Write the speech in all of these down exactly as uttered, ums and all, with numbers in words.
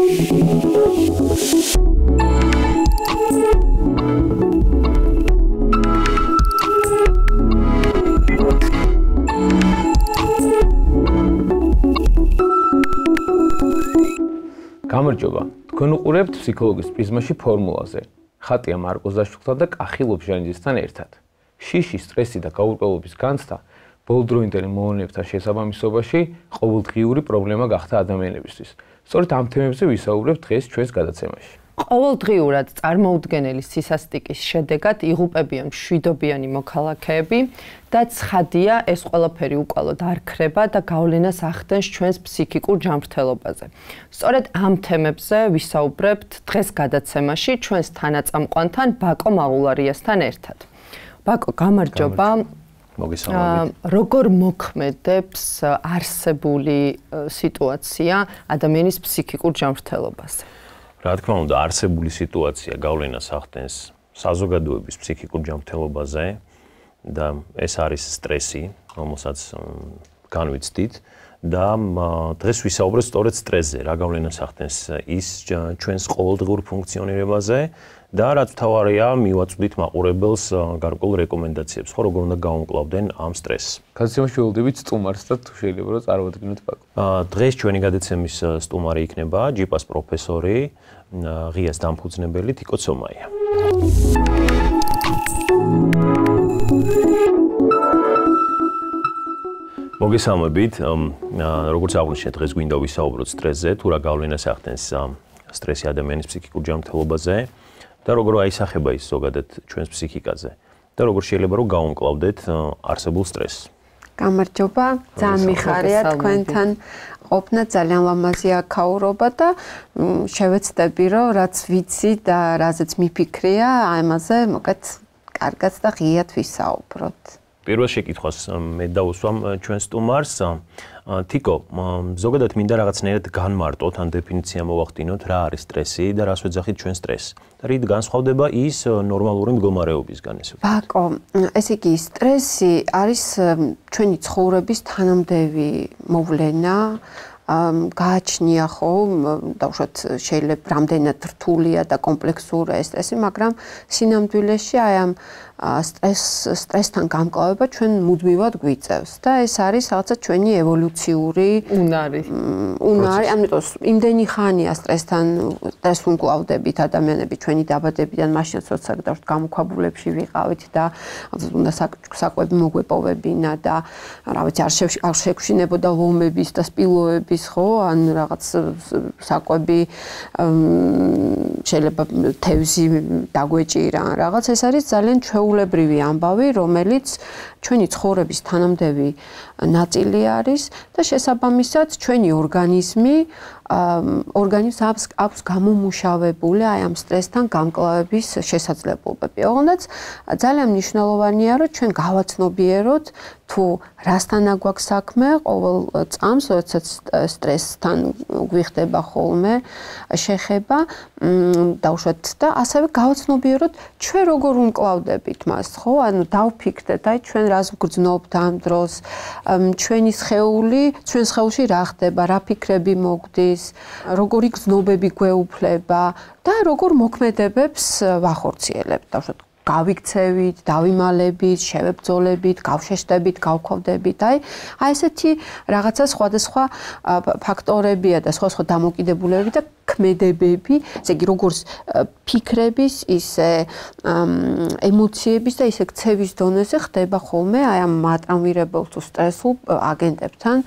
გამარჯობა, თქვენ უყურებთ ფსიქოლოგის პრიზმაში ფორმულაზე. ხატია მარკოზაშვილთან და კახი ლობჟანიძესთან ერთად. შიში, სტრესი და გაურკვევლობის განცდა ბოლოდროინდელი მოვლენებთან შესაბამისობაში ყოველდღიური პრობლემა გახდა ადამიანებისთვის. სწორედ ამ თემებზე ვისაუბრებთ დღეს ჩვენს გადაცემაში. ყოველდღიურად წარმოუდგენელი სისასტიკის შედეგად იღუპებიან მშვიდობიანი მოქალაქეები და ცხადია, ეს ყველაფერი უკვალოდ არ ქრება და გავლენას ახდენს ჩვენს ფსიქიკურ ჯანმრთელობაზე. სწორედ ამ თემებზე ვისაუბრებთ დღეს გადაცემაში ჩვენს თანაწამყვანთან ბაკო მაღულარიასთან ერთად. ბაკო, გამარჯობა. მოგესალმებით. როგორ მოქმედებს არსებული სიტუაცია ადამიანის ფსიქიკურ ჯანმრთელობაზე? რა თქმა უნდა, არსებული სიტუაცია გავლენას ახდენს საზოგადოების ფსიქიკურ ჯანმრთელობაზე და ეს არის სტრესი, რომელსაც განვიცდით და დღეს ვისაუბრებთ სწორედ სტრესზე, რა გავლენას ახდენს ის ჩვენს ყოველდღიურ ფუნქციონირებაზე და რაც მთავარია, მივაწვდით მაყურებელს გარკვეულ რეკომენდაციებს, ხო როგორ უნდა გაუმკლავდნენ ამ სტრესს. გადაცემაში ველოდებით სტუმარს და თუ შეიძლება რომ წარმოვადგინოთ ბაკო. დღეს ჩვენი გადაცემის სტუმარი იქნება ჯიპას პროფესორი, ღიას დამფუძნებელი თიკო ცომაია. მოგესალმებით, როგორც აღვნიშნეთ, დღეს გვინდა ვისაუბროთ სტრესზე, თუ რა გავლენას ახდენს სტრესი ადამიანის ფსიქიკურ ჯანმრთელობაზე და როგორ აისახება ის ზოგადად ჩვენს ფსიქიკაზე და როგორ შეიძლება რომ გაუმკლავდეთ არსებულ სტრესს. გამარჯობა, ძალიან მიხარია თქვენთან ყოფნა, ძალიან ლამაზი აქაურობა და შევეცდები რომ რაც ვიცი და რაზეც მიფიქრია, ამაზე მოგეთ კარგად და ღიად ვისაუბროთ. პირველ შეკითხვას მე დავუსვამ ჩვენ სტუმარს. თიკო, ზოგადად მინდა რაღაცნაირად განმარტოთ, ან დეფინიცია მოვახდინოთ, რა არის სტრესი და რას ვეძახით ჩვენ სტრესს. და რით განსხვავდება ის ნორმალური მდგომარეობისგან ესე. ბაკო, ესე იგი, სტრესი არის ჩვენი ცხოვრების თანამდები მოვლენა. გააჩნია ხო, დავუშვათ შეიძლება რამდენად რთულია და კომპლექსურია ეს სტრესი, მაგრამ სინამდვილეში აი ამ სტრეს სტრესთან გამკლავება ჩვენ მუდმივად გვიწევს და ეს არის რაღაცა ჩვენი ევოლუციური უნარი. უნარი, ამიტომ იმდენი ხანია სტრესთან სტრესს ვუმკლავდებით ადამიანები ჩვენი დაბადებიდან, მაშინ როცა დავთ გამოქვაბულებში ვიყავით და უნდა საკვები მოგვეპოვებინა და რა ვიცი არ შეგვშინებოდა ლომების და სპილოების ხო, ან რაღაც საკვები შეიძლება თევზი დაგვეჭირა, რაღაც ეს არის ძალიან ჩვეულებრივი ამბავი, რომელიც ჩვენი ცხოვრების თანამდები ნაწილი არის და შესაბამისად ჩვენი ორგანიზმი ორგანიზმს აქვს აქვს გამომუშავებული აი ამ სტრესთან გამკლავების შესაძლებლობები. ოღონდ ძალიან მნიშვნელოვანია, რომ ჩვენ გავაცნობიეროთ თუ რასთან აგვაქვს საქმე ყოველ წამს, როდესაც სტრესთან გვიხდება ხოლმე შეხება, დავუშვათ და ასევე გავაცნობიეროთ ჩვენ როგორ უმკლავდებით მას, ხო? ანუ დავფიქრდეთ, აი ჩვენ რას ვგრძნობთ ამ დროს, ჩვენი სხეული, ჩვენ სხეულში რა ხდება, რა ფიქრები მოგდის, როგორი გრძნობები გვეუფლება და როგორ მოქმედებებს ვახორციელებთ, დავუშვათ გავიქცევით, დავიმალებით, შევებრძოლებით, გავშეშტებით, გავქვავდებით. აი, აი ესეთი რაღაცა სხვადასხვა ფაქტორებია და სხვადასხვა დამოკიდებულებები და ქმედებები, ესე იგი როგორც ფიქრების, ისე ემოციების და ისე ქცევის დონეზე ხდება ხოლმე აი ამ მატრამირებელ თუ სტრესულ აგენტებთან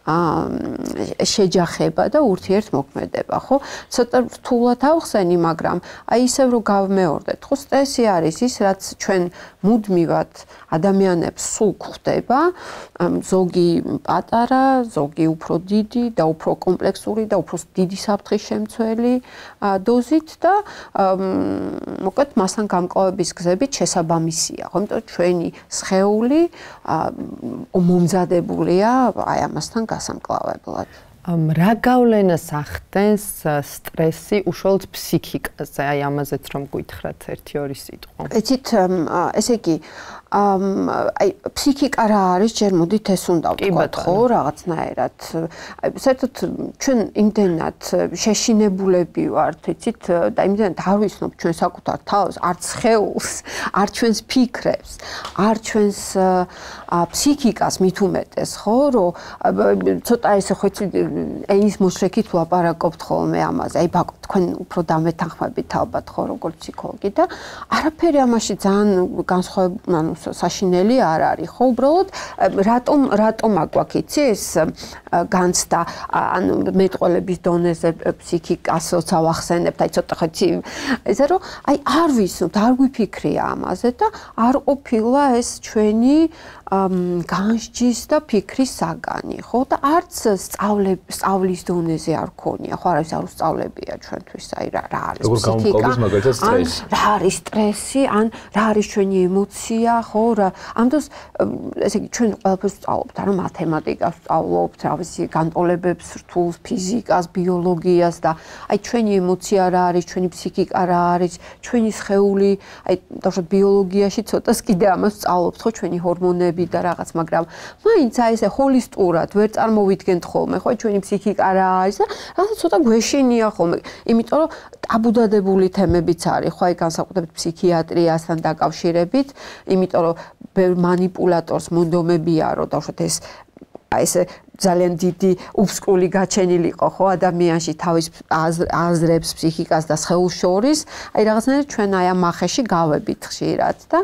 შეჯახება და ურთიერთმოქმედება, ხო? ცოტა რთულად ავხსენი, მაგრამ აი ისევ რომ გავმეორდეთ, ხო, სტრესი არის ის, რაც ჩვენ მუდმივად ადამიანებს სულ გვხდება, ზოგი პატარა, ზოგი უფრო დიდი და უფრო კომპლექსური და უფრო დიდი საფრთხის შემცველი დოზით და მოკლედ მასთან გამკლავების გზებით შესაბამისია, ხო? იმიტომ ჩვენი სხეული მომზადებულია აი ამასთან გასამკლავებლად. რა გავლენას ახდენს სტრესი უშუალოდ ფსიქიკაზე? აი ამაზეც რომ გითხრათ ერთი ორი სიტყვა. ეცით, ესე იგი, აი ფსიქიკა რა არის, ჯერ მოდით ეს უნდა ვთქვათ, ხო, რაღაცნაირად. აი საერთოდ ჩვენ იმდენად შეშინებულები ვართ, ვიცით, და იმდენად არ ვიცნობ ჩვენ საკუთარ თავს, არც სხეულს, არ ჩვენს ფიქრებს, არ ჩვენს ფსიქიკას მით უმეტეს, ხო, რომ ცოტა ესე ხო იცი ენის მოსრეკით ვაპარაკობთ ხოლმე ამაზე. აი ბაკო, თქვენ უფრო დამეთანხმებით ალბათ, ხო, როგორც ფსიქოლოგი და არაფერი ამაში ძალიან განსხვავებული, ანუ საშინელი არ არის, ხო, უბრალოდ რატომ რატომ აგვაქვს იცი ეს განცდა, ანუ მეტყველების დონეზე ფსიქიკასაც ავახსენებთ, აი ცოტა ხო იცი, ესე რომ აი არ ვიცნობთ, არ გვიფიქრია ამაზე და არ ყოფილა ეს ჩვენი განსჯის და ფიქრის საგანი, ხო? და არც სწავლის დონეზე არ ქონია, ხო, არავის არ უსწავლებია ჩვენთვის, აი რა რა არის ფსიქიკა, რა არის სტრესი, ან რა არის ჩვენი ემოცია, ხო, რა ამ დროს ესე იგი ჩვენ ყველაფერს ვსწავლობთ, ანუ მათემატიკას ვსწავლობთ, რა ვიცი, განტოლებებს რთულს, ფიზიკას, ბიოლოგიას და აი ჩვენი ემოცია რა არის, ჩვენი ფსიქიკა რა არის, ჩვენი სხეული, აი დავუშვათ ბიოლოგიაში ცოტას კიდე ამას ვსწავლობთ, ხო, ჩვენი ჰორმონები და რაღაც, მაგრამ მაინც აი ესე ჰოლისტურად ვერ წარმოვიდგენთ ხოლმე, ხო, ჩვენი ფსიქიკა რა არის და რაღაცა ცოტა გვეშინია ხოლმე, იმიტომ რომ ტაბუდადებული თემებიც არის, ხო, აი განსაკუთრებით ფსიქიატრიასთან დაკავშირებით, იმიტომ რომ ბევრ манипуляტორს მონდომებია, რომ დავუშვათ ეს აი ესე ძალიან დიდი უბსკული გაჩენილიყო, ხო, ადამიანში თავის აზრებს, ფსიქიკას და სხეულს შორის, აი რაღაცნაირად ჩვენ აი ამ ახეში გავებით ხშირად და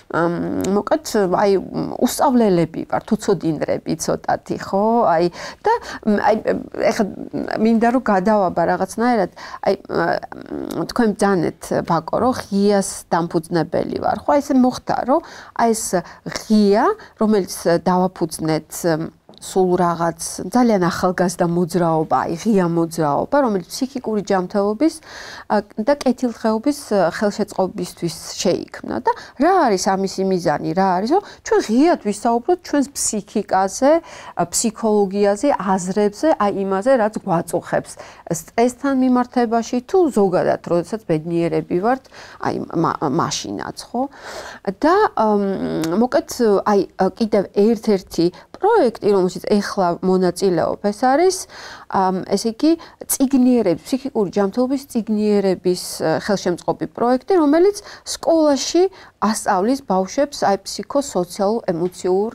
მოკლედ აი უსწავლელები ვართ, უცოდინრები ცოტათი, ხო, აი და აი ეხლა მინდა რომ გადავაბა რაღაცნაირად, აი თქვენ ბძანეთ ბაკო, რომ ღიას დამფუძნებელი ვარ, ხო, აი ესე მოხდა, რომ აი ეს ღია, რომელიც დავაფუძნეთ სულ რაღაც ძალიან ახალგაზრდა მოძრაობა, აი ღია მოძრაობა, რომელიც ფსიქიკური ჯანმრთელობის და კეთილდღეობის ხელშეწყობისთვის შეიქმნა და რა არის ამისი მიზანი, რა არის, რომ ჩვენ ღიად ვისაუბროთ ჩვენს ფსიქიკაზე, ფსიქოლოგიაზე, აზრებზე, აი იმაზე, რაც გვაწუხებს სტრესთან მიმართებაში თუ ზოგადად, როდესაც ბედნიერები ვართ, აი მაშინაც, ხო? და მოკლედ აი კიდევ ერთ-ერთი პროექტი, რომელშიც ეხლა მონაწილეობ, ეს არის ესე იგი წიგნიერების, ფსიქიკური ჯანმრთელობის წიგნიერების ხელშემწყობი პროექტი, რომელიც სკოლაში ასწავლის ბავშვებს აი ფსიქოსოციალურ ემოციურ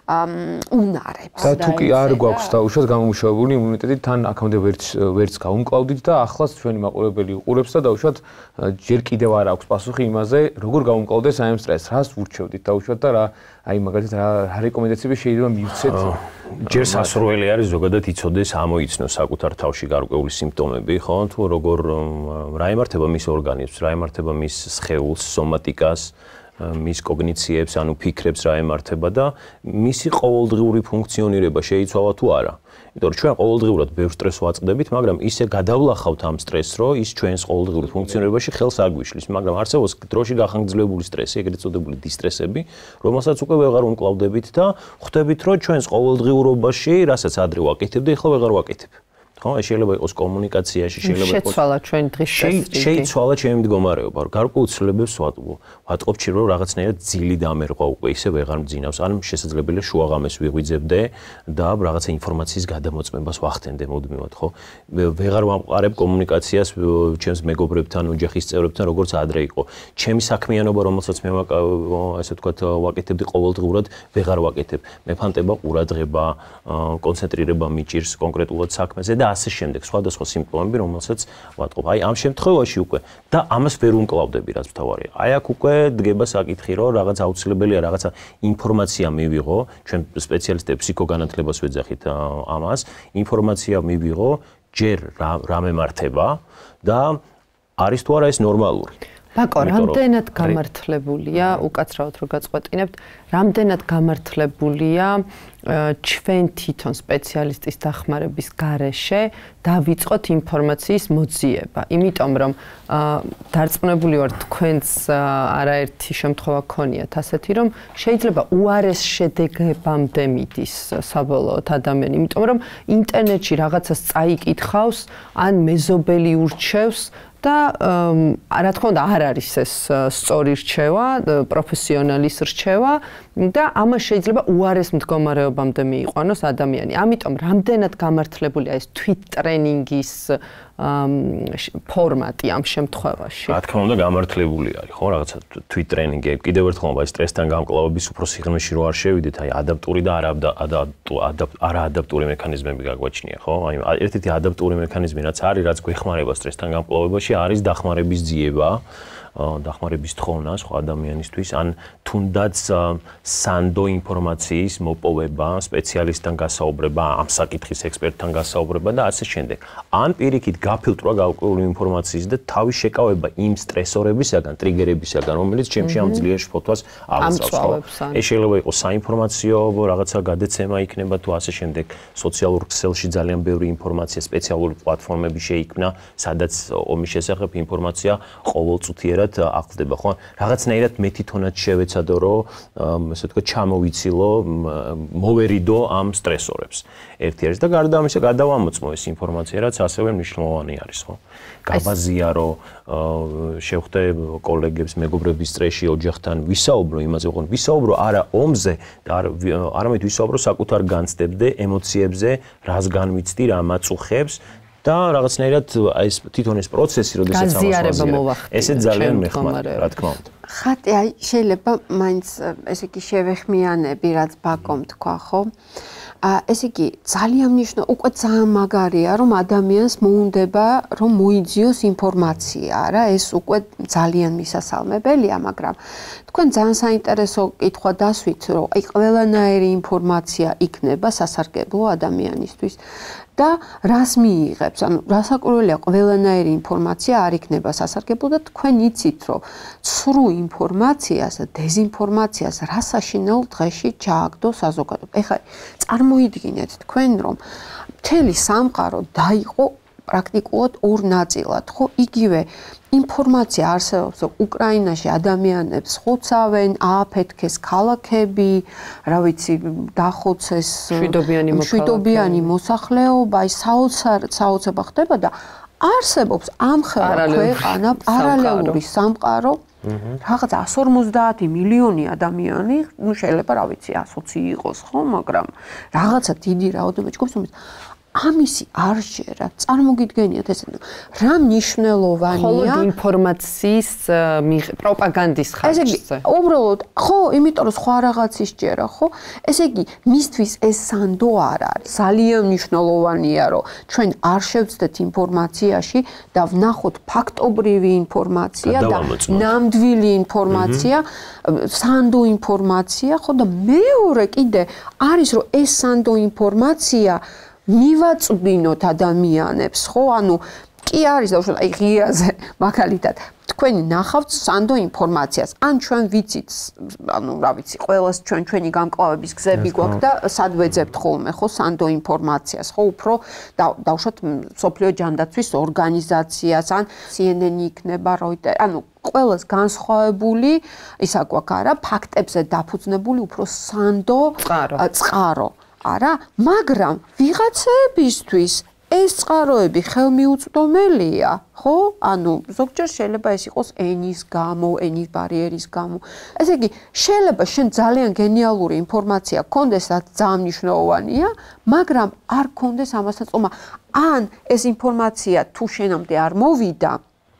უნარებს. და თუ კი არ გვაქვს დაუშვათ გამომუშავებული იმუნიტეტი, თან აქამდე ვერც ვერც გავუმკლავდით და ახლაც ჩვენი მაყურებელი უყურებს და დაუშვათ ჯერ კიდევ არ აქვს პასუხი იმაზე, როგორ გავუმკლავდეს აი ამ სტრესს, რას ვურჩევდით დაუშვათ და რა აი მაგალითად რა რეკომენდაციები შეიძლება მივცეთ? ჯერ სასურველი არის ზოგადად იცოდეს, ამოიცნოს საკუთარ თავში გარკვეული სიმპტომები, ხო, თუ როგორ რა ემართება მის ორგანიზმს, რა ემართება მის სხეულს, სომატიკას, მის კოგნიციებს, ანუ ფიქრებს რა ემართება და მისი ყოველდღიური ფუნქციონირება შეიცვალა თუ არა. იმიტომ რომ ჩვენ ყოველდღიურად ბევრ სტრესს ვაწყდებით, მაგრამ ისე გადავლახავთ ამ სტრესს, რომ ის ჩვენს ყოველდღიურ ფუნქციონირებაში ხელს აგვიშლის, მაგრამ არსებობს დროში გახანგრძლივებული სტრესი, ეგრეთ წოდებული დისტრესები, რომელსაც უკვე ვეღარ უმკლავდებით და ხვდებით, რომ ჩვენს ყოველდღიურობაში, რასაც адრე ვაკეთებდი, ახლა ვეღარ ვაკეთებ. ხო, შეიძლება იყოს კომუნიკაციაში, შეიძლება იყოს შეცვალა ჩვენი დღის სტრესი. შეიცვალა ჩემი მდგომარეობა, რომ გარკვეულ ცვლილებებს ვატყობ ჩი რომ რაღაცნაირად ძილი დამერყვა უკვე ისე ვეღარ მძინავს, ან შესაძლებელია შუაღამეს ვიღვიძებდე და რაღაცა ინფორმაციის გადამოწმებას ვახდენდე მუდმივად, ხო? ვეღარ ვამყარებ კომუნიკაციას ჩემს მეგობრებთან, ოჯახის წევრებთან, როგორც ადრე იყო. ჩემი საქმიანობა, რომელსაც მე ასე ვთქვათ, ვაკეთებდი ყოველდღურად, ვეღარ ვაკეთებ. მეფანტება, ყურადღება, კონცენტრირება მიჭირს კონკრეტულად საქმეზე და ასე შემდეგ, სხვადასხვა სიმპტომები, რომელსაც ვატყობ. აი ამ შემთხვევაში უკვე და ამას ვერ უმკლავდები, რაც მთავარია. აი აქ უკვე დგება საკითხი, რომ რაღაც აუცილებელია რაღაცა ინფორმაცია მივიღო, ჩვენ სპეციალისტები ფსიქოგანათლებას ვეძახით ამას, ინფორმაცია მივიღო, ჯერ რა მემართება და არის თუ არა ეს ნორმალური. ბაკო, რამდენად გამართლებულია, უკაცრავად რო გაწყვეტინებთ, რამდენად გამართლებულია ჩვენ თვითონ სპეციალისტის დახმარების გარეშე დავიწყოთ ინფორმაციის მოძიება, იმიტომ რომ დარწმუნებული ვარ თქვენს არაერთი შემთხვევა ქონიათ ასეთი, რომ შეიძლება უარეს შედეგებამდე მიდის საბოლოოდ ადამიანი, იმიტომ რომ ინტერნეტში რაღაცას წაიკითხავს, ან მეზობელი ურჩევს და რა თქმა უნდა არ არის ეს სწორი რჩევა, პროფესიონალის რჩევა და ამას შეიძლება უარეს მდგომარეობამდე მიიყვანოს ადამიანი. ამიტომ რამდენად გამართლებულია ეს თვით ტრენინგის ფორმატი ამ შემთხვევაში? რა თქმა უნდა გამართლებული არის, ხო, რაღაცა თვით ტრენინგი. კიდევ ერთხელ აი სტრესთან გამკლავების უფრო სიღრმეში რო არ შევიდეთ, აი ადაპტური და არაადაპტური მექანიზმები გაგვაჩნია, ხო? აი ერთ-ერთი ადაპტური მექანიზმი რაც არის, რაც გვეხმარება სტრესთან გამკლავებაში, არის დახმარების ძიება. დახმარების თხოვნა სხვა ადამიანისთვის, ან თუნდაც სანდო ინფორმაციის მოპოვება, სპეციალისტთან გასაუბრება, ამ საკითხის ექსპერტთან გასაუბრება და ასე შემდეგ. ან პირიქით გაფილტრვა გაურკვეველი ინფორმაციის და თავის შეკავება იმ სტრესორებისაგან, ტრიგერებისაგან, რომელიც ჩემში ამ ძლიერ შფოთვას აღწევს. ეს შეიძლება იყოს საინფორმაციო რაღაცა გადაცემა იქნება თუ ასე შემდეგ. სოციალურ ქსელში ძალიან ბევრი ინფორმაცია, სპეციალური პლატფორმები შეიქმნა, სადაც ომის შესახებ ინფორმაცია ყოველწუთიერ ახლდება, ხო? რაღაცნაირად მე თვითონაც შევეცადო, რომ ესე ვთქვათ, ჩამოვიცილო, მოვერიდო ამ სტრესორებს. ერთი არის და გარდა ამისა გადავამოწმო ეს ინფორმაცია, რაც ასევე მნიშვნელოვანი არის, ხო? გაბაზიარო, შევხვდე კოლეგებს, მეგობრების სტრესში ოჯახთან, ვისაუბრო იმაზე, ხო, ვისაუბრო არა ომზე და არამედ ვისაუბრო საკუთარ განცდებზე, ემოციებზე, რას განვიცდი, რა მაწუხებს და რაღაცნაირად ეს თვითონ ეს პროცესი, როდესაც ამას ვაზიარებ, ესე ძალიან მეხმარება, რა თქმა უნდა. ხატი, აი შეიძლება მაინც ესე იგი შევეხმიანები, რაც ბაკომ თქვა, ხო? ესე იგი ძალიან მნიშვნელოვანი, უკვე ძალიან მაგარია, რომ ადამიანს მოუნდება, რომ მოიძიოს ინფორმაცია, რა, ეს უკვე ძალიან მისასალმებელია, მაგრამ თქვენ ძალიან საინტერესო კითხვა დასვით, რომ აი ყველანაირი ინფორმაცია იქნება სასარგებლო ადამიანისთვის. და რას მიიღებს, ანუ რასაკვირველია, ყველანაირი ინფორმაცია არ იქნება სასარგებლო და თქვენ იცით, რომ ცრუ ინფორმაციას და დეზინფორმაციას რა საშინაო დღეში ჩააგდო საზოგადოება. ეხლა წარმოიდგინეთ თქვენ, რომ მთელი სამყარო დაიყო პრაქტიკულად ორ ნაწილად, ხო? იგივე ინფორმაცია არსებობს, რომ უკრაინაში ადამიანებს ხოცავენ, ააფეთქეს ქალაქები, რა ვიცი, დახოცეს მშვიდობიანი მოსახლეობა, აი საოცრება ხდება და არსებობს ამხელა ქვეყანა, პარალელური სამყარო, რაღაც εκατს ორმოცდაათი მილიონი ადამიანი, ну შეიძლება რა ვიცი, ასოცი იყოს, ხო, მაგრამ რაღაცა დიდი რაოდენობა ჯგუფს ამისი არ შეერა, წარმოგიდგენიათ ეს რა მნიშვნელოვანია ხოლო ინფორმაციის პროპაგანდის ხარჯზე. უბრალოდ, ხო, იმიტომ რომ სხვა რაღაც ისჯერა, ხო? ესე იგი, მისთვის ეს სანდო არ არის. ძალიან მნიშვნელოვანია, რომ ჩვენ არ შევცდეთ ინფორმაციაში და ვნახოთ ფაქტობრივი ინფორმაცია და ნამდვილი ინფორმაცია, სანდო ინფორმაცია, ხო და მეორე კიდე არის, რომ ეს სანდო ინფორმაცია მივაწვდინოთ ადამიანებს, ხო? ანუ კი არის და აი ღიაზე მაგალითად თქვენ ნახავთ სანდო ინფორმაციას. ან ჩვენ ვიცით, ანუ რა ვიცი, ყველას ჩვენ ჩვენი გამკლავების გზები გვაქვს და სად ვეძებთ ხოლმე, ხო, სანდო ინფორმაციას, ხო, უფრო დავუშვათ სოფლიო ჯანდაცვის ორგანიზაციას, ან C N N იქნება, Reuters, ანუ ყველას განსხვავებული, ისა გვაქვს არა, ფაქტებზე დაფუძნებული უფრო სანდო წყარო. არა, მაგრამ ვიღაცებისთვის ეს წყაროები ხელმიუწვდომელია, ხო? ანუ ზოგჯერ შეიძლება ეს იყოს ენის გამო, ენის ბარიერის გამო. ესე იგი, შეიძლება შენ ძალიან გენიალური ინფორმაცია გქონდეს, რაც ძალიან მნიშვნელოვანია, მაგრამ არ გქონდეს ამასთან წომა. ან ეს ინფორმაცია თუ შენამდე არ მოვიდა,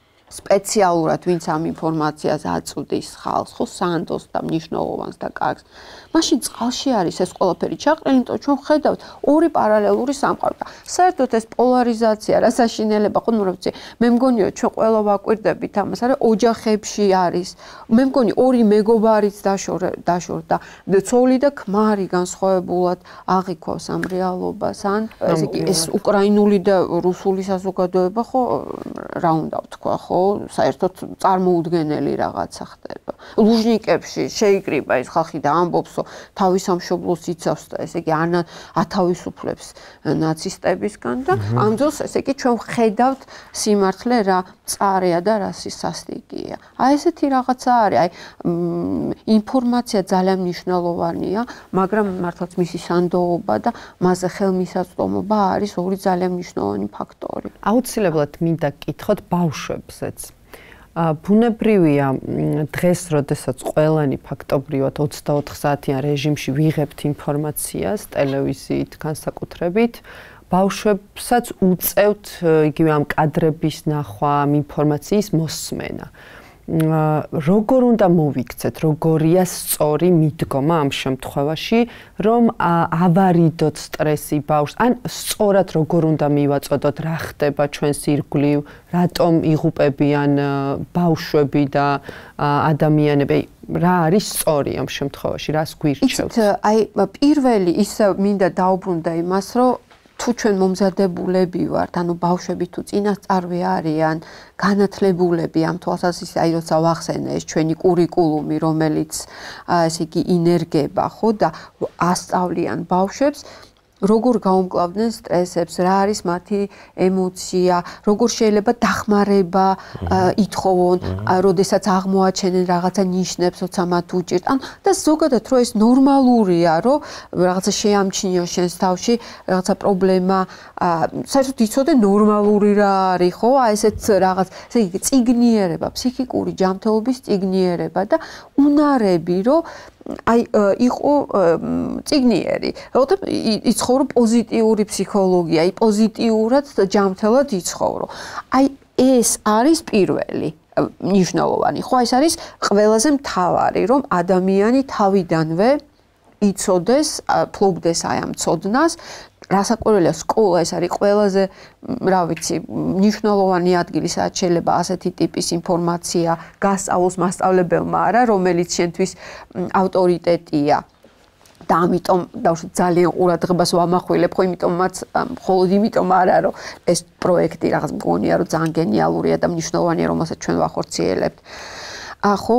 სპეციალურად ვინც ამ ინფორმაციას აწვდის ხალხს, ხო, სანდოს და მნიშვნელოვანს და კარგს. მაშინ წყალში არის ეს ყველაფერი ჩაყრილი, იმიტომ ჩვენ ვხედავთ ორი პარალელური სამყარო. საერთოდ ეს პოლარიზაცია, რა საშინელება, ხო, ნუ რა ვიცი, მე მგონია ჩვენ ყველა ვაკვირდებით ამას, არა, ოჯახებში არის. მე მგონი ორი მეგობარიც დაშორდა, ცოლი და ქმარი განსხვავებულად აღიქვავს ამ რეალობას, ან ესე იგი ეს უკრაინული და რუსული საზოგადოება, ხო, რა უნდა ვთქვა, ხო? ხო, საერთოდ წარმოუდგენელი რაღაცა ხდება. ლუჟნიკებში შეიკრიბა ეს ხალხი და ამბობს, რომ თავის სამშობლოს იცავს და ესე იგი არ ათავისუფლებს ნაცისტებისგან და ამ დროს ესე იგი ჩვენ ვხედავთ სიმართლე რა მწარეა და რა სასტიკია. აი ესეთი რაღაცა არის, აი ინფორმაცია ძალიან მნიშვნელოვანია, მაგრამ მართლაც მისი სანდოობა და მასზე ხელმისაწვდომობა არის ორი ძალიან მნიშვნელოვანი ფაქტორი. აუცილებლად მინდა გკითხოთ ბავშვებზეც. ბუნებრივია დღეს, როდესაც ყველანი ფაქტობრივად ოცდაოთხ საათიან რეჟიმში ვიღებთ ინფორმაციას ტელევიზიით განსაკუთრებით, ბავშვებსაც უწევთ იგივე ამ კადრების ნახვა, ამ ინფორმაციის მოსმენა. როგორ უნდა მოვიქცეთ, როგორია სწორი მიდგომა ამ შემთხვევაში, რომ ავარიდოთ სტრესი ბავშვს, ან სწორად როგორ უნდა მივაწოდოთ, რა ხდება ჩვენს ირგვლივ, რატომ იღუპებიან ბავშვები და ადამიანები, რა არის სწორი ამ შემთხვევაში, რას გვირჩევთ? აი, პირველი ის მინდა დაუბრუნდა იმას, რომ თუ ჩვენ მომზადებულები ვართ, ანუ ბავშვები თუ წინასწარვე არიან, განათლებულები ამ თვალსაზრისით, აი როცა ვახსენე ეს ჩვენი კურიკულუმი, რომელიც ესე იგი ინერგება, ხო და ასწავლიან ბავშვებს, როგორ გაუმკლავდნენ სტრესებს, რა არის მათი ემოცია, როგორ შეიძლება დახმარება ითხოვონ, როდესაც აღმოაჩენენ რაღაცა ნიშნებს, როცა მათ უჭირთ. ან და ზოგადად რომ ეს ნორმალურია, რომ რაღაცა შეამჩნიო შენს თავში, რაღაცა პრობლემა, საერთოდ იცოდე ნორმალური რა არის, ხო? აი ესეთ რაღაც, ესე იგი წიგნიერება, ფსიქიკური ჯანმრთელობის წიგნიერება და უნარები, რომ აი იყო წიგნიერი. როცა იცხოვრო პოზიტიური ფსიქოლოგია, აი პოზიტიურად ჯანმრთელად იცხოვრო. აი ეს არის პირველი მნიშვნელოვანი. ხო, ეს არის ყველაზე მთავარი, რომ ადამიანი თავიდანვე იცოდეს, ფლობდეს აი ამ ცოდნას. რასაკვირველია, სკოლა ეს არის ყველაზე, რა ვიცი, მნიშვნელოვანი ადგილი, სადაც შეიძლება ასეთი ტიპის ინფორმაცია გასწავლოს მასწავლებელმა, არა, რომელიც შენთვის ავტორიტეტია. და ამიტომ დავუშვათ ძალიან ყურადღებას ვამახვილებ, ხო, იმიტომაც მხოლოდ იმიტომ არა, რომ ეს პროექტი რაღაც მგონია, რომ ძალიან გენიალურია და მნიშვნელოვანია, რომელსაც ჩვენ ვახორციელებთ. ახო,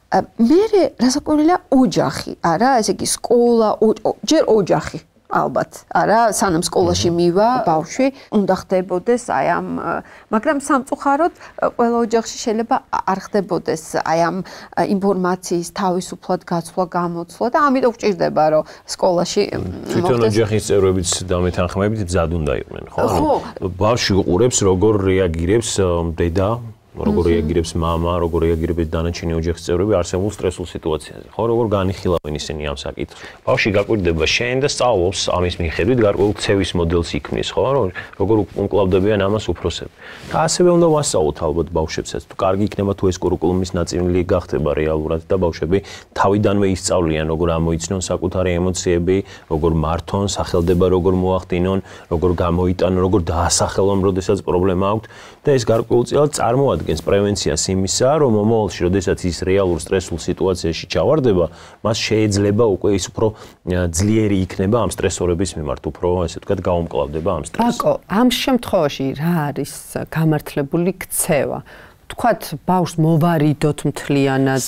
მე რასაკვირველია ოჯახი, არა, ესე იგი სკოლა, ჯერ ოჯახი. ალბათ, არა, სანამ სკოლაში მივა ბავშვი, უნდა ხდებოდეს აი ამ, მაგრამ სამწუხაროდ ყველა ოჯახში შეიძლება არ ხდებოდეს აი ამ ინფორმაციის თავისუფლად გაცვლა, გამოცვლა და ამიტომ გჭირდება, რომ სკოლაში თვითონ ოჯახის წევრებიც და მეთანხმებით მზად უნდა იყვნენ, ხო? ანუ ბავშვი უყურებს, როგორ რეაგირებს დედა, როგორ რეაგირებს მამა, როგორ რეაგირებს დანარჩენი ოჯახის წევრები არსებულ სტრესულ სიტუაციაზე. ხო, როგორ განიხილავენ ისინი ამ საკითხს. ბავშვი გაკვირდება შენ და სწავლობს ამის მიხედვით გარკვეულ ქცევის მოდელს იქმნის, ხო, როგორ უმკლავდებიან ამას უფროსები. და ასევე უნდა ვასწავლოთ ალბათ ბავშვებსაც, თუ კარგი იქნება თუ ეს კურიკულუმის ნაწილი გახდება რეალურად და ბავშვები თავიდანვე ისწავლიან, როგორ ამოიცნონ საკუთარი ემოციები, როგორ მართონ, სახელდება როგორ მოახდინონ, როგორ გამოიტანონ, როგორ დაასახელონ, როდესაც პრობლემა აქვთ და ეს გარკვეულწილად წარმოადგენს პრევენციას იმისა, რომ მომავალში, როდესაც ის რეალურ სტრესულ სიტუაციაში ჩავარდება, მას შეიძლება უკვე ის უფრო ძლიერი იქნება ამ სტრესორების მიმართ, უფრო ესე ვთქვათ, გაუმკლავდება ამ სტრესს. აკო, ამ შემთხვევაში რა არის გამართლებული ქცევა? თქვათ, ბავშვს მოვარიდოთ მთლიანად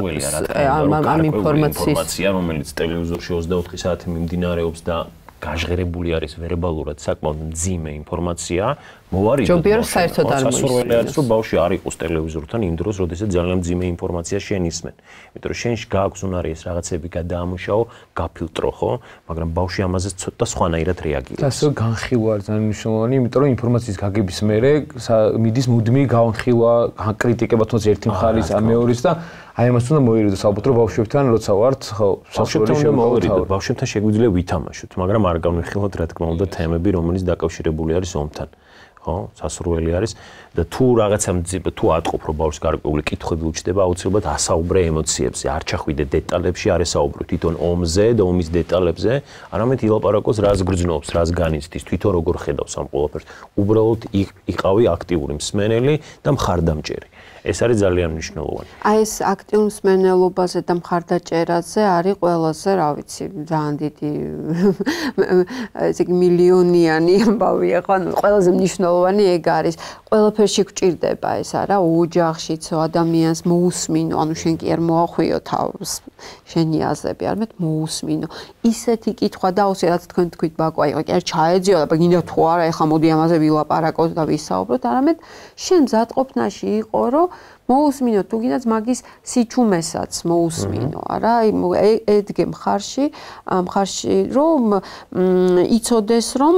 ამ ინფორმაცია, რომელიც ტელევიზორში ოცდაოთხი საათი მიმდინარეობს და გაჟღერებული არის ვერბალურად საკმაოდ მძიმე ინფორმაცია, მოვარიდოთ. ჯობია საერთოდ არ მოსასურველი არის, რომ ბავშვი არ იყოს ტელევიზორთან იმ დროს, როდესაც ძალიან მძიმე ინფორმაცია შენ ისმენ. იმიტომ რომ შენში გააქვს უნარი ეს რაღაცები გადაამუშაო, გაფილტრო, ხო? მაგრამ ბავშვი ამაზე ცოტა სხვანაირად რეაგირებს. ასე განხილვა არის ძალიან მნიშვნელოვანი, იმიტომ რომ ინფორმაციის გაგების მერე მიდის მუდმივი განხილვა, კრიტიკება თუნდაც ერთი მხარის, მეორის და აი ამას უნდა მოირიდოს ალბათ რომ ბავშვებთან როცა ვართ, ხო, ბავშვებთან მოვირიდოთ, ბავშვებთან შეგვიძლია ვითამაშოთ, მაგრამ არ განვიხილოთ რა თქმა უნდა თემები, რომელიც დაკავშირებული არის ომთან. ხო, სასურველი არის და თუ რაღაცა თუ ატყობ რომ ბავშვს გარკვეული კითხვები უჩნდება, აუცილებლად ასაუბრე ემოციებზე, არ ჩახვიდე დეტალებში, არ ესაუბრო თვითონ ომზე და ომის დეტალებზე, არამედ ილაპარაკოს რას გრძნობს, რას განიცდის, თვითონ როგორ ხედავს ამ ყველაფერს. უბრალოდ იყავი აქტიური მსმენელი და მხარდამჭერი. ეს არის ძალიან მნიშვნელოვანი. აი ეს აქტიურ მსმენელობაზე და მხარდაჭერაზე არის ყველაზე, რა ვიცი, ძალიან დიდი ესე იგი მილიონიანი ამბავია, ხო, ყველაზე მნიშვნელოვანი მნიშვნელოვანი ეგ არის. ყველაფერში გვჭირდება ეს არა, ოჯახშიც ადამიანს მოусმინო, ანუ შენ კი არ მოახვიო თავს შენი აზრები, არამედ მოусმინო. ისეთი კითხვა დაუსვი, რაც თქვენ თქვით ბაკო, აი, კი არ ჩაეძიო, აბა გინდა თუ არა, ეხლა მოდი ამაზე ვილაპარაკოთ და ვისაუბროთ, არამედ შენ მზადყოფნაში იყო, რომ მოусმინო თუ გინდაც მაგის სიჩუმესაც მოусმინო, არა? აი, ედგე მხარში, მხარში რომ იცოდეს რომ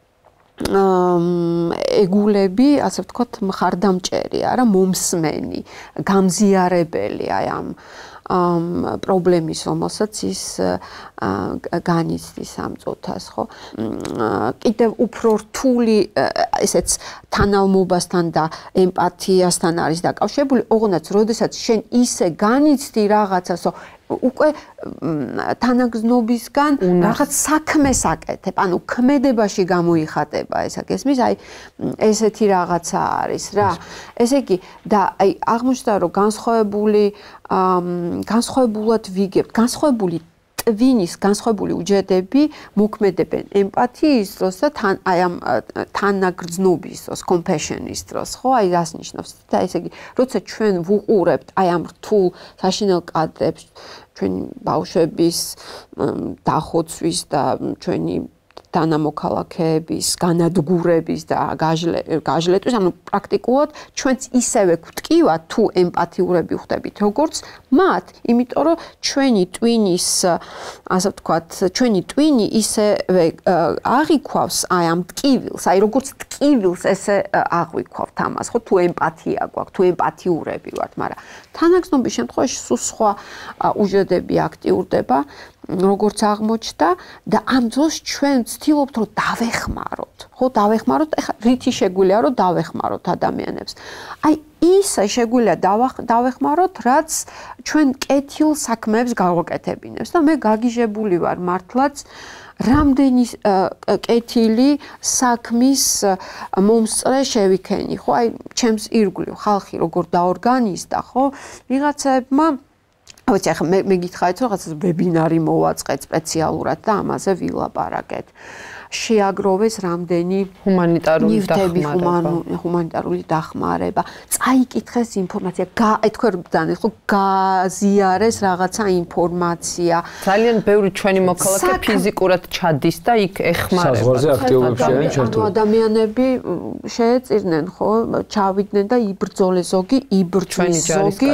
ეგულები, ასე ვთქვათ, მხარდამჭერი, არა, მომსმენი, გამზიარებელი აი ამ ამ პრობლემის, რომელსაც ის განიცდის ამ წუთას, ხო? კიდევ უფრო რთული ესეც თანალმობასთან და ემპათიასთან არის დაკავშირებული, ოღონდ როდესაც შენ ისე განიცდი რაღაცას, რომ უკვე თანაგზნობისგან რაღაც საქმეს აკეთებ, ანუ ქმედებაში გამოიხატება ესა გესმის, აი ესეთი რაღაცა არის რა. ესე იგი და აი აღმოჩნდა რომ განსხვავებული განსხვავებულად ვიგებთ, განსხვავებული ტვინის განსხვავებული უჯრედები მოქმედებენ ემპათიის დროს და თან აი ამ თანაგრძნობის დროს, compassion-ის დროს, ხო? აი რას ნიშნავს? და ესე იგი, როცა ჩვენ ვუყურებთ აი ამ რთულ საშინელ კადრებს, ჩვენი ბავშვების დახოცვის და ჩვენი თანამოქალაქეების, განადგურების და გაჟლეტვის, ანუ პრაქტიკულად ჩვენც ისევე გვტკივათ თუ ემპათიურები ხდებით, როგორც მათ, იმიტომ რომ ჩვენი ტვინის, ასე ვთქვათ, ჩვენი ტვინი ისევე აღიქვავს აი ამ ტკივილს, აი როგორც ტკივილს ესე აღვიქვავთ ამას, ხო, თუ ემპათია გვაქვს, თუ ემპათიურები ვართ, მაგრამ თანაგზნობის შემთხვევაში სულ სხვა უჯრედები აქტიურდება, როგორც აღმოჩნდა და ამ დროს ჩვენ ვცდილობთ რომ დავეხმაროთ, ხო, დავეხმაროთ, ეხლა რითი შეგვიძლია რომ დავეხმაროთ ადამიანებს. აი ისე შეგვიძლია დავეხმაროთ, რაც ჩვენ კეთილ საქმეებს გავაკეთებინებს და მე გაგიჟებული ვარ მართლაც რამდენი კეთილი საქმის მომსწრე შევიქენი, ხო, აი ჩემს ირგვლივ ხალხი როგორ დაორგანიზდა, ხო, ვიღაცებმა ავიცი ახლა მე მე გითხარით რომ რაღაცა ვებინარი მოვაწყეთ სპეციალურად და ამაზე ვილაპარაკეთ. შეაგროვეს რამდენი ჰუმანიტარული დახმარება, ჰუმანიტარული დახმარება, წაიკითხეს ინფორმაცია, ეთქვერდანეს ხო გაზიარეს რაღაცა ინფორმაცია. ძალიან ბევრი ჩვენი მოქალაქე ფიზიკურად ჩადის და იქ ეხმარება. საზღვარზე აქტიურობენ ჩართული ადამიანები შეეწირნენ ხო, ჩავიდნენ და იბრძოლეს ზოგი, იბრძვის ზოგი,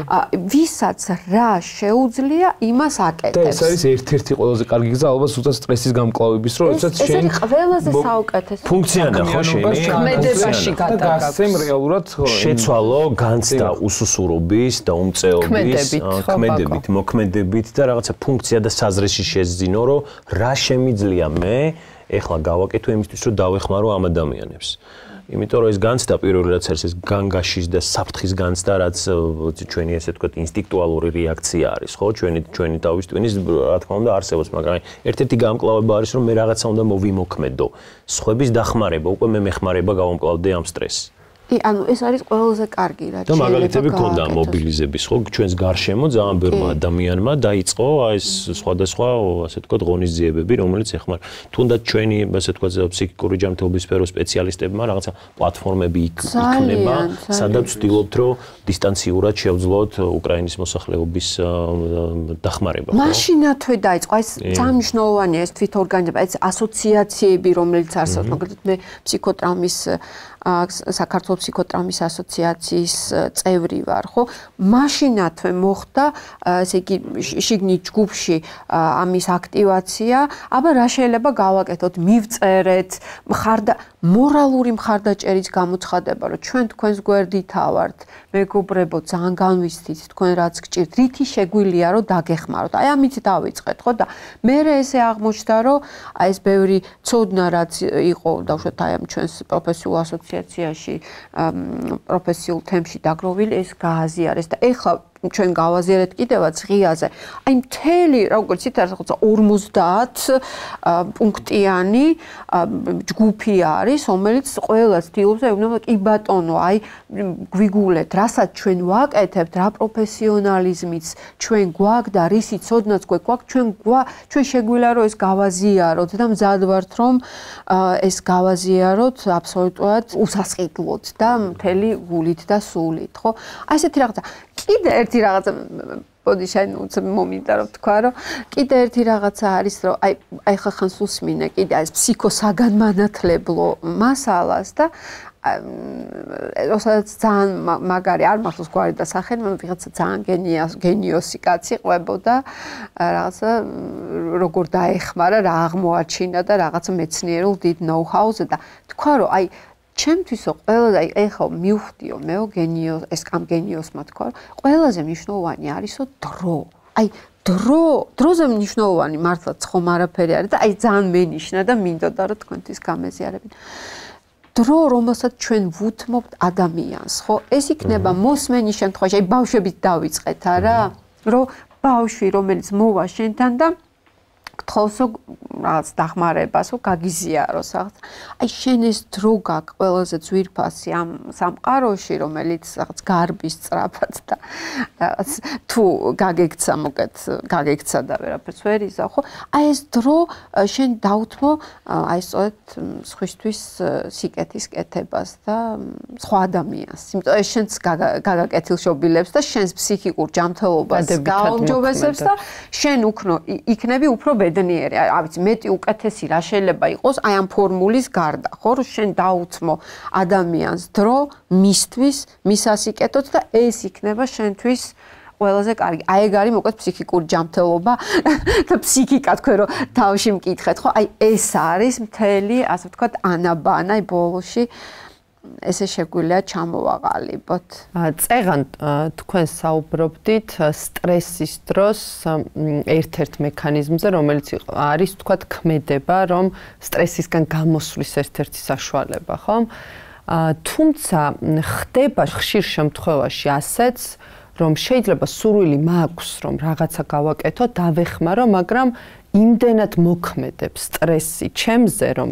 ვისაც რა შეუძლია, იმას აკეთებს. და ეს არის ერთ-ერთი ყველაზე კარგი გზა, ალბათ ზუსტად სტრესის გამკლავების, რომ ეცაც ეს არის ყველაზე საუკეთესო ფუნქციონალ ხო შენი ქმედებაში გადაგაცემ რეალურად შეცვალო განცდა უსუსურობის და უმწეობის ქმედებით, მოქმედებით და რაღაცა ფუნქცია და საზრეში შეძინო, რომ რა შემიძლია მე ეხლა გავაკეთო იმისთვის, რომ დავეხმარო ამ ადამიანებს. იმიტომ რომ ეს განცდა პირველი რაც არის ეს განგაშის და საფრთხის განცდა, რაც ჩვენი ესე ვთქვათ ინსტინქტუალური რეაქცია არის, ხო? ჩვენი ჩვენი თავის ტვინის რა თქმა უნდა არსებობს, მაგრამ ერთ-ერთი გამკლავება არის რომ მე რაღაცა უნდა მოვიმოქმედო. სხვების დახმარება, უკვე მე მეხმარება გავამკლავდე ამ სტრესს. ანუ ეს არის ყველაზე კარგი რაც და მაგალითები ქონდა მობილიზების, ხო? ჩვენს გარშემო ძალიან ბევრმა ადამიანმა დაიწყო აი ეს სხვადასხვა, ასე ვთქვათ, ღონისძიებები, რომელიც ეხმარ. თუნდაც ჩვენი, ასე ვთქვათ, ფსიქიკური ჯანმრთელობის სფეროს სპეციალისტებმა რაღაცა პლატფორმები იქნება, სადაც ვცდილობთ, რომ დისტანციურად შევძლოთ უკრაინის მოსახლეობის დახმარება. მაშინათვე დაიწყო, ეს ძალიან მნიშვნელოვანია ეს თვითორგანიზება, ეს ასოციაციები, რომელიც არსებობს, მაგალითად მე ფსიქოტრაუმის საქართველოს ფსიქოტრაუმის ასოციაციის წევრი ვარ, ხო? მაშინათვე მოხდა, ესე იგი, შიგნით ჯგუფში ამის აქტივაცია, აბა რა შეიძლება გავაკეთოთ, მივწერეთ, მხარდა მორალური მხარდაჭერის გამოცხადება, რომ ჩვენ თქვენს გვერდითა ვართ, მეგობრებო, ძალიან განვიცდით თქვენ რაც გჭირთ, რითი შეგვიძლია რომ დაგეხმაროთ. აი ამით დავიწყეთ, ხო? და მე ესე აღმოჩნდა, რომ აი ეს ბევრი ცოდნა რაც იყო, დავუშვათ აი ამ ჩვენს პროფესიულ ასოციაციაში, პროფესიულ თემში დაგროვილი, ეს გააზიარეს და ეხლა ჩვენ გავაზიარეთ კიდევაც ღიაზე. აი მთელი, როგორც ითარ რაღაცა ორმოცდაათ პუნქტიანი ჯგუფი არის, რომელიც ყველა ცდილობს და ეუბნება კი ბატონო, აი გვიგულეთ, რასაც ჩვენ ვაკეთებთ, რა პროფესიონალიზმიც ჩვენ გვაქვს და რისი ცოდნაც გვაქვს, ჩვენ ჩვენ შეგვიძლია რომ ეს გავაზიაროთ და მზად ვართ რომ ეს გავაზიაროთ აბსოლუტურად უსასყიდლოდ და მთელი გულით და სულით, ხო? აი ესეთი რაღაცა. კიდე ერთი რაღაცა ბოდი შენ უცებ მომინდა რომ თქვა რომ კიდე ერთი რაღაცა არის რომ აი აი ხახან სულს მინე კიდე ეს ფსიქოსაგანმანათლებლო მასალას და როდესაც ძალიან მაგარი არ მახსოვს გვარი და სახელი, მაგრამ ვიღაცა ძალიან გენიოსი კაცი ყვებოდა რაღაცა როგორ დაეხმარა, რა აღმოაჩინა და რაღაცა მეცნიერულ დიდ ნოუ-ჰაუზე და თქვა რომ აი ჩემთვისო ყველა აი ეხლა მივხვდიო მეო გენიოს ეს კამ გენიოსმა თქვა რომ ყველაზე მნიშვნელოვანი არისო დრო. აი დრო, დროზე მნიშვნელოვანი მართლაც ხომ არაფერი არის და აი ძალიან მენიშნა და მინდოდა რომ თქვენთვის გამეზიარებინ. დრო, რომელსაც ჩვენ ვუთმობთ ადამიანს, ხო? ეს იქნება მოსმენის შემთხვევაში, აი ბავშვებით დავიწყეთ არა? რომ ბავშვი რომელიც მოვა შენთან და გთხოვსო რაღაც დახმარებას, რომ გაგიზიაროს რაღაც. აი შენ ეს დრო გაქვს ყველაზე ძვირფასი ამ სამყაროში, რომელიც რაღაც გარბის სწრაფად და რაღაც თუ გაგექცა მოკეთ, გაგექცა და ვერაფერს ვერ იზავ, ხო? აი ეს დრო შენ დაუთმო აი სწორედ სხვისთვის სიკეთის კეთებას და სხვა ადამიანს. იმიტომ ეს შენს გაგაკეთილშობილებს და შენს ფსიქიკურ ჯანმრთელობას გააუმჯობესებს და შენ უქნო იქნები უფრო ბედნიერი. აი ვიცი მეტი უკეთესი რა შეიძლება იყოს აი ამ ფორმულის გარდა, ხო? რომ შენ დაუთმო ადამიანს დრო მისთვის, მის ასიკეთოთ და ეს იქნება შენთვის ყველაზე კარგი. აი ეგ არის მოკლედ ფსიქიკური ჯანმრთელობა და ფსიქიკა თქვენ რომ თავში მკითხეთ, ხო? აი ეს არის მთელი, ასე ვთქვათ, ანაბანა აი ბოლოში ესე შეგვიძლია ჩამოვაყალიბოთ. წეღან თქვენ საუბრობდით სტრესის დროს ერთ-ერთ მექანიზმზე, რომელიც არის თქვათ ქმედება, რომ სტრესისგან გამოსვლის ერთ-ერთი საშუალება, ხო? თუმცა ხდება ხშირ შემთხვევაში ასეც, რომ შეიძლება სურვილი მაქვს, რომ რაღაცა გავაკეთო, დავეხმარო, მაგრამ იმდენად მოქმედებს სტრესი ჩემზე, რომ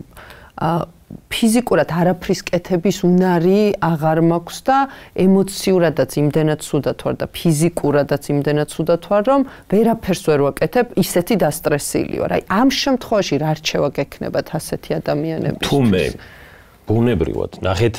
ფიზიკურად არაფრის კეთების უნარი აღარ მაქვს და ემოციურადაც იმდენად ცუდად ვარ და ფიზიკურადაც იმდენად ცუდად ვარ, რომ ვერაფერს ვერ ვაკეთებ, ისეთი დასტრესილი ვარ. აი ამ შემთხვევაში რა რჩევა გექნებათ ასეთი ადამიანებისთვის? თუ მე ბუნებრივად ნახეთ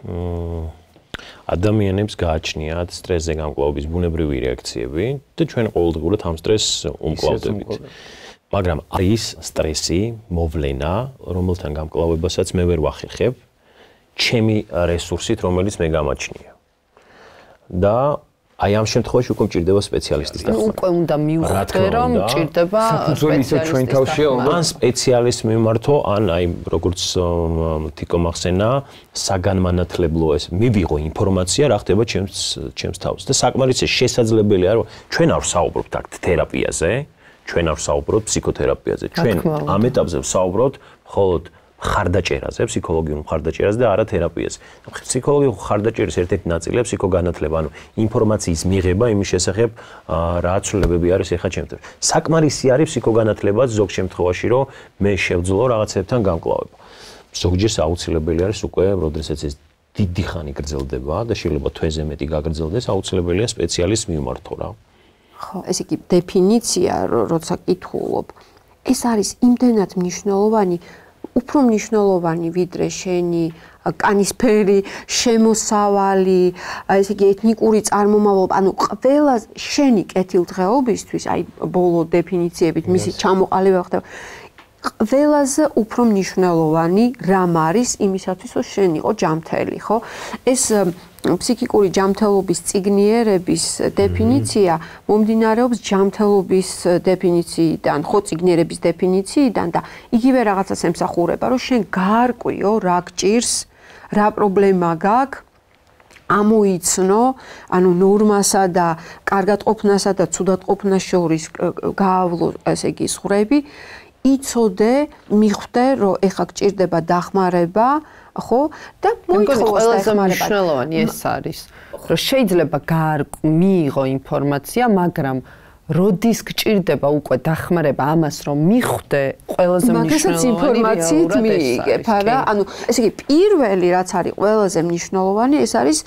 ადამიანებს გააჩნიათ სტრესზე გამკლავების ბუნებრივი რეაქციები და ჩვენ ყოველდღურად ამ სტრესს უმკლავდებით. მაგრამ არის სტრესი, მოვლენა, რომელთან გამკლავებასაც მე ვერ ვახერხებ, ჩემი რესურსით, რომელიც მე გამაჩნია. და აი ამ შემთხვევაში უკვე მჭირდება სპეციალისტის დახმარება. უკვე უნდა მივხვდე, რომ მჭირდება სპეციალისტის დახმარება. ან სპეციალისტს მიმართო, ან აი როგორც თიკო მახსენა, საგანმანათლებლო ეს მივიღო ინფორმაცია, რა ხდება ჩემს ჩემს თავს. და საკმარისი შესაძლებელია, რომ ჩვენ არ ვსაუბრობთ აქ თერაპიაზე. ჩვენ არ ვსაუბრობთ ფსიქოთერაპიაზე. ჩვენ ამ ეტაპზე ვსაუბრობთ მხოლოდ მხარდაჭერაზე, ფსიქოლოგიურ მხარდაჭერაზე და არა თერაპიაზე. ფსიქოლოგიურ მხარდაჭერის ერთ-ერთი ნაწილია ფსიქოგანათლება, ანუ ინფორმაციის მიღება იმის შესახებ, რა ცვლილებები არის ეხა ჩემთვის. საკმარისი არის ფსიქოგანათლებაც ზოგ შემთხვევაში, რომ მე შევძლო რაღაცებთან გამკლავება. ზოგჯერ აუცილებელი არის უკვე, როდესაც ეს დიდი ხანი გრძელდება და შეიძლება თვეზე მეტი გაგრძელდეს, აუცილებელია სპეციალისტს მიმართო რა. ხო, ეს იგი დეფინიცია, როცა კითხულობ, ეს არის იმდენად მნიშვნელოვანი, უფრო მნიშვნელოვანი ვიდრე შენი კანისფერი, შემოსავალი, ესე იგი ეთნიკური წარმომავლობა, ანუ ყველა შენი კეთილდღეობისთვის, აი ბოლო დეფინიციებით მისი ჩამოყალიბება ხდება. ყველაზე უფრო მნიშვნელოვანი რამ არის იმისათვის, რომ შენ იყო ჯანმრთელი, ხო? ეს ფსიქიკური ჯანმრთელობის წიგნიერების დეფინიცია მომდინარეობს ჯანმრთელობის დეფინიციიდან, ხო, წიგნიერების დეფინიციიდან და იგივე რაღაცას ემსახურება, რომ შენ გაარკვიო რა გჭირს, რა პრობლემა გაქვს, ამოიცნო, ანუ ნორმასა და კარგად ყოფნასა და ცუდად ყოფნას შორის გაავლო, ესე იგი, ზღვრები. იცოდე, მიხვდე, რომ ეხა გჭირდება დახმარება, ხო? და მოითხოვოს დახმარება. მნიშვნელოვანი ეს არის, რომ შეიძლება მიიღო ინფორმაცია, მაგრამ როდის გჭირდება უკვე დახმარება ამას რომ მიხვდე ყველაზე მნიშვნელოვანი ინფორმაციით მიიგებ არა ანუ ესე იგი პირველი რაც არის ყველაზე მნიშვნელოვანი ეს არის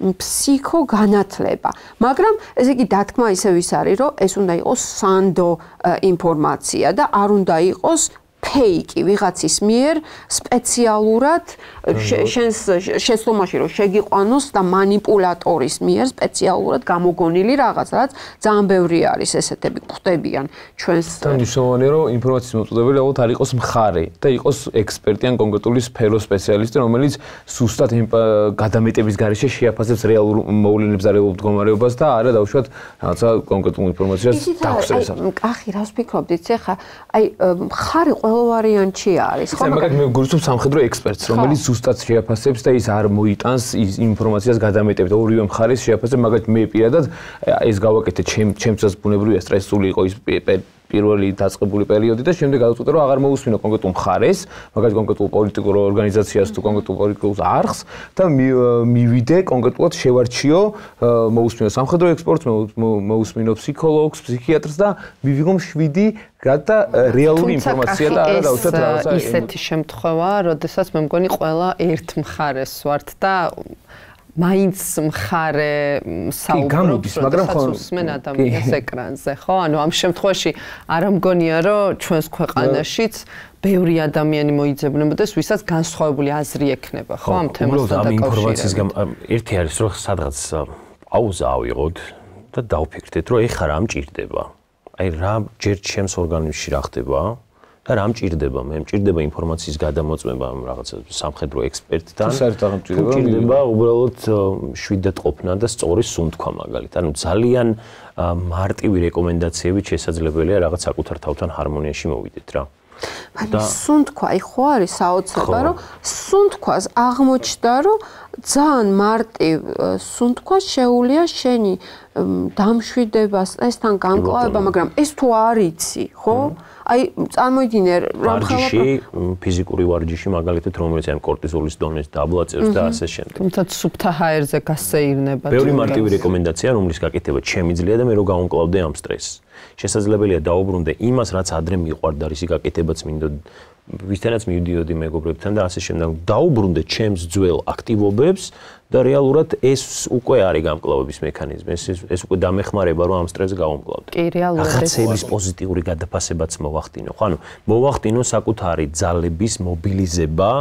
ფსიქოგანათლება მაგრამ ესე იგი დათქმა ისევ ის არის რომ ეს უნდა იყოს სანდო ინფორმაცია და არ უნდა იყოს ფეიკი ვიღაცის მიერ სპეციალურად შენს შეცდომაში რომ შეგიყვანოს და манипуляტორის მიერ სპეციალურად გამოგონილი რაღაც რაც ძალიან ბევრი არის ესეთები ხვდებიან ჩვენს და მნიშვნელოვანია რომ ინფორმაციის მოწოდებელი ალბათ არ იყოს მხარე და იყოს ექსპერტი ან კონკრეტული სფეროს სპეციალისტი რომელიც ზუსტად გადამეტების გარეშე შეაფასებს რეალურ მოვლენებს და რეალურ მდგომარეობას და არა დაუშვათ რაღაცა კონკრეტულ ინფორმაციას დაგვსწრებს კახი რას ვფიქრობდით ხა აი მხარე ვარიანტი არის ხო მაგრამ მე გულისხმობ სამხედრო ექსპერტს რომელიც ზუსტად შეაფასებს და ის არ მოიტანს ის ინფორმაციას გადამეტებს და ორივე მხარეს შეაფასებს მაგალითად მე პირადად ეს გავაკეთე ჩემცაც ბუნებრივია სტრესული იყო ის პირველი დაწყებული პერიოდი და შემდეგ გადავწყვიტე რომ აღარ მოусმინო კონკრეტულ მხარეს მაგალითად კონკრეტულ პოლიტიკურ ორგანიზაციას თუ კონკრეტულ პოლიტიკურ არხს და მივიდე კონკრეტულად შევარჩიო მოусმინო სამხედრო ექსპერტს მოусმინო ფსიქოლოგს ფსიქიატრს და მივიღო შვიდი გადა რეალური ინფორმაცია და არა დაუშვათ რაღაცა ისეთი შემთხვევაა როდესაც მე მგონი ყველა ერთ მხარეს ვართ და მაინც მხარე საუბრობს, მაგრამ ხო უსმენ ადამიანს ეკრანზე, ხო? ანუ ამ შემთხვევაში არ ამგონია, რომ ჩვენს ქვეყანაშიც ბევრი ადამიანი მოიძებნებოდეს, ვისაც განსხვავებული აზრი ექნება, ხო, ამ თემასთან დაკავშირებით. ამ ინფორმაციის ერთი არის, რომ სადღაც პაუზა ავიღოთ და დავფიქრდეთ, რომ ეხლა რა მჭირდება. აი რა ჯერ ჩემს ორგანიზმში რა ხდება? და რა მჭირდება მე მჭირდება ინფორმაციის გადამოწმება რაღაცა სამხედრო ექსპერტთან საერთოდ მჭირდება მჭირდება უბრალოდ შვიდად ყოფნა და სწორი სუნთქვა მაგალითად ანუ ძალიან მარტივი რეკომენდაციებით შესაძლებელია რაღაც საკუთარ თავთან ჰარმონიაში მოვიდეთ რა და სუნთქვა აი ხო არის საოცრება რომ სუნთქვას აღმოჩნდა რომ ძალიან მარტივ სუნთქვას შეუულია შენი დამშვიდება სტრესთან განკლავება მაგრამ ეს თუ არ იცი ხო აი წარმოიდგინე რომ ხალხი ფიზიკური ვარჯიში მაგალითად რომელიც ამ კორტიზოლის დონეს დაბლაწევს და ასე შემდეგ. თუმცა სუფთა ჰაერზე გასეირნება. ბევრი მარტივი რეკომენდაცია რომლის გაკეთება შემიძლია და მე რო გავამკლავდე ამ სტრესს. შესაძლებელია დაუბრუნდე იმას რაც ადრე მიყვარდა რისი გაკეთებაც მინდო ვისთანაც მივდიოდი მეგობრებთან და ასე შემდეგ დაუბრუნდე ჩემს ძველ აქტივობებს და რეალურად ეს უკვე არის გამკლავების მექანიზმი ეს ეს უკვე დამეხმარება რომ ამ სტრესს გავამკლავდე. კი რეალურად რაღაცების პოზიტიური გადაფასებაც მოვახდინო. ხო ანუ მოვახდინო საკუთარი ძალების მობილიზება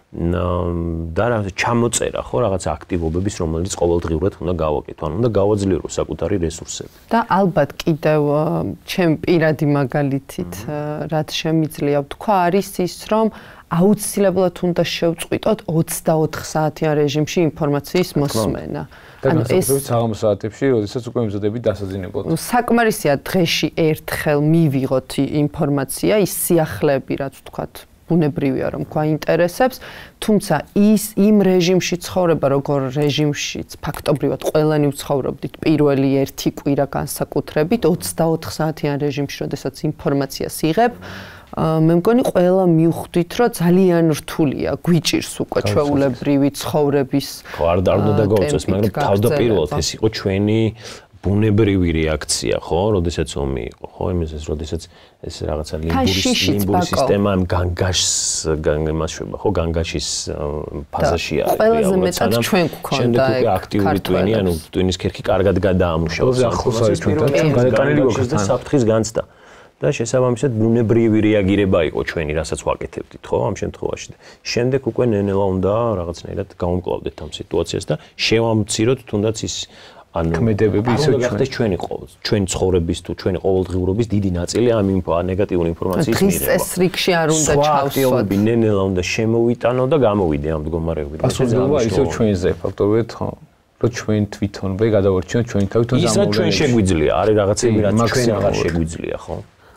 და რა ჩამოწერა ხო რაღაც აქტივობების რომელიც ყოველდღიურად უნდა გავაკეთო ანუ უნდა გავაძლიერო საკუთარი რესურსები და ალბათ კიდევ ჩემ პირადი მაგალითით რაც შემიძლია ვთქვა არის ის რომ აუცილებლად უნდა შევწყვიტოთ ოცდაოთხ საათიან რეჟიმში ინფორმაციის მოსმენა ანუ ეს საღამოს საათებში როდესაც უკვე მზადები დასაძინებლად საკმარისია დღეში ერთხელ მივიღოთ ინფორმაცია ის სიახლეები რაც ვთქვათ ბუნებრივია რომ გვაინტერესებს, თუმცა ის იმ რეჟიმში ცხოვრება, როგორ რეჟიმშიც ფაქტობრივად ყველანი ვცხოვრობდით პირველი ერთი კვირა განსაკუთრებით ოცდაოთხ საათიან რეჟიმში, როდესაც ინფორმაციას იღებ, მე მგონი ყველა მივხვდით, რომ ძალიან რთულია, გვიჭირს უკვე ჩვეულებრივი ცხოვრების. ხო, არ უნდა დაგავწეს, მაგრამ თავდაპირველად ეს იყო ჩვენი ბუნებრივი რეაქცია, ხო, როდესაც ომი იყო, ხო, იმისას, როდესაც ეს რაღაცა ლიმბური ლიმბური სისტემა ამ განგაშს განგემაშვება, ხო, განგაშის ფაზაში არის. ყველაზე მეტად ჩვენ გვქონდა აქტიური ტვინი, ანუ ტვინის ქერქი კარგად გადაამუშავებს. ახლოს არის ჩვენთან, ჩვენ გადატანილი ვაქვს და საფრთხის განცდა. და შესაბამისად ბუნებრივი რეაგირება იყო ჩვენი, რასაც ვაკეთებდით, ხო, ამ შემთხვევაში. შემდეგ უკვე ნენელა უნდა რაღაცნაირად გავუმკლავდეთ ამ სიტუაციას და შევამციროთ თუნდაც ის ანუ ქმედებები ისე ჩვენი ჩვენი ყოველ ჩვენი ცხოვრების თუ ჩვენი ყოველდღიურობის დიდი ნაწილი ამ ნეგატიური ინფორმაციის მიღება. დღის წესრიგში არ უნდა ჩავსვათ. ნენელა უნდა შემოვიტანო და გამოვიდე ამ მდგომარეობიდან. პასუხობა ისე ჩვენზე ფაქტობრივად ხო. რომ ჩვენ თვითონვე გადავარჩინოთ ჩვენი თავით და ზამოვნებაში. ისაც ჩვენ შეგვიძლია, არის რაღაცები რაც ჩვენ აღარ შეგვიძლია, ხო?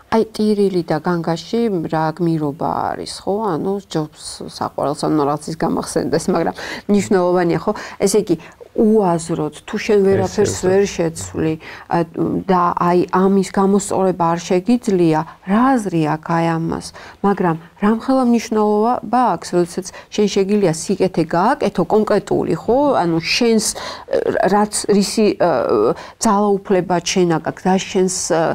აი ტირილი და განგაში რა გმირობა არის, ხო? ანუ ჯობს საყვარელს ან რაღაცის გამახსენდეს, მაგრამ მნიშვნელოვანია, ხო? ესე იგი უაზროდ თუ შენ ვერაფერს ვერ შეცვლი და აი ამის გამოსწორება არ შეგიძლია, რა აზრი აქვს აი ამას, მაგრამ რამხელა მნიშვნელობა აქვს, როდესაც შენ შეგიძლია სიკეთე გააკეთო კონკრეტული, ხო? ანუ შენს რაც რისი ძალაუფლება შენ აქვს და შენს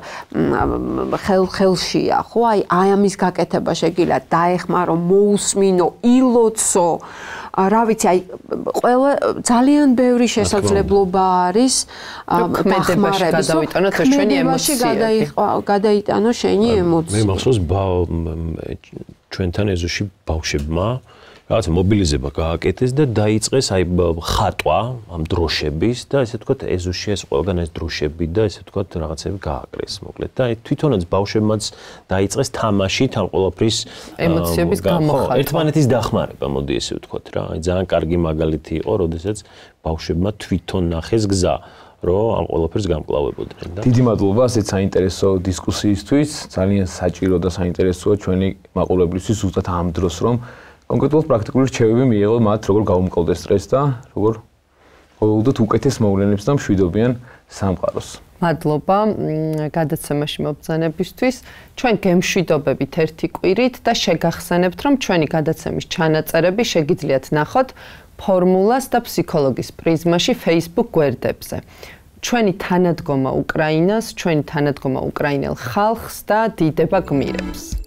ხელ ხელშია, ხო? აი აი ამის გაკეთება შეგიძლია დაეხმარო, მოусმინო, ილოცო რა ვიცი, აი ყველა ძალიან ბევრი შესაძლებლობა არის ქმედებაში გადავიტანოთ ჩვენი ემოციები. გადაიტანო შენი ემოციები. მე მახსოვს ჩვენთან ეზოში ბავშვებმა რაღაც მობილიზება გააკეთეს და დაიწყეს აი ხატვა ამ დროშების და ესე ვთქვათ ეზოში ეს ყველგან ეს დროშები და ესე ვთქვათ რაღაცები გააკრეს მოკლედ და აი თვითონაც ბავშვებმაც დაიწყეს თამაშით ამ ყველაფრის ემოციების გამოხატვა. ერთმანეთის დახმარება, მოდი ესე ვთქვათ რა. აი ძალიან კარგი მაგალითი იყო, როდესაც ბავშვებმა თვითონ ნახეს გზა რომ ამ ყველაფერს გამკლავებოდნენ და დიდი მადლობა ასეთ საინტერესო დისკუსიისთვის. ძალიან საჭირო და საინტერესოა ჩვენი მაყურებლისთვის ზუსტად ამ დროს რომ კონკრეტულად პრაქტიკული რჩევები მიიღო მათ, როგორ გაუმკლავდეს სტრესს და როგორ ყოველდღიურად უკეთეს მოვლენებს და მშვიდობიან სამყაროს. მადლობა გადაცემაში მობრძანებისთვის. ჩვენ გემშვიდობებით ერთი კვირით და შეგახსენებთ, რომ ჩვენი გადაცემის ჩანაწერები შეგიძლიათ ნახოთ ფორმულას და ფსიქოლოგის პრიზმაში Facebook გვერდებზე. ჩვენი თანადგომა უკრაინას, ჩვენი თანადგომა უკრაინელ ხალხს და დიდება გმირებს.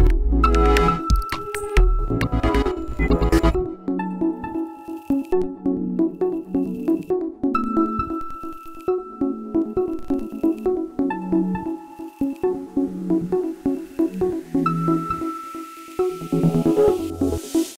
Thank you.